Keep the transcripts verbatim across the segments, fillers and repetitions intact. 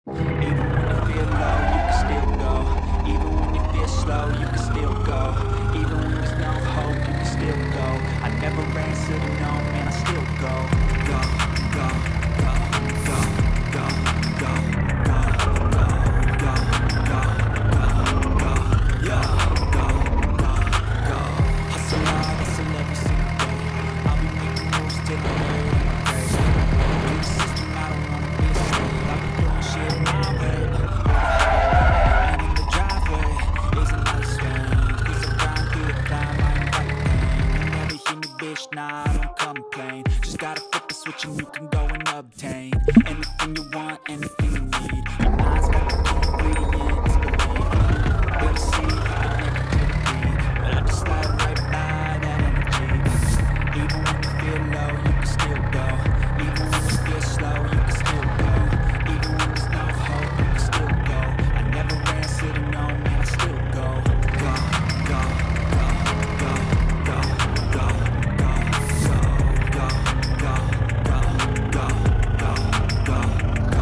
Even when you feel low, you can still go. Even when you feel slow, you can still go. Even when there's no hope, you can still go. I never answer to no, man, I still go. Go, go, go, go, go, go, go, go, go, go, go, go, yeah, go, go, go. Hustle hard, hustle every single day. I'll be making moves till I'm old and crazy. In the system, I don't wanna be a slave. I'll be doing shit my way. And in the driveway is a nice range. Cause I grind through the climb, I invite pain. You never hear me, bitch, nah, I don't complain. Just gotta flip the switch and you can go and obtain anything you want, anything you need. Your mind's got the key ingredients, believe me. Build a seed, you can never get a beat. But I just slide right by that energy. Even when you feel low, you can still go. Even when you feel slow, you can still go. Even when there's no hope, you can still go. I never answer to no, man, I still go. Go, go, go, go, go, go, go, go, go, go, go, go, go, go, go, go,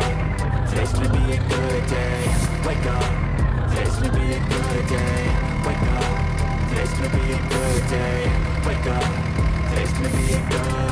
Wake up, today's gonna be a good day. Wake day, wake up, today's gonna be a good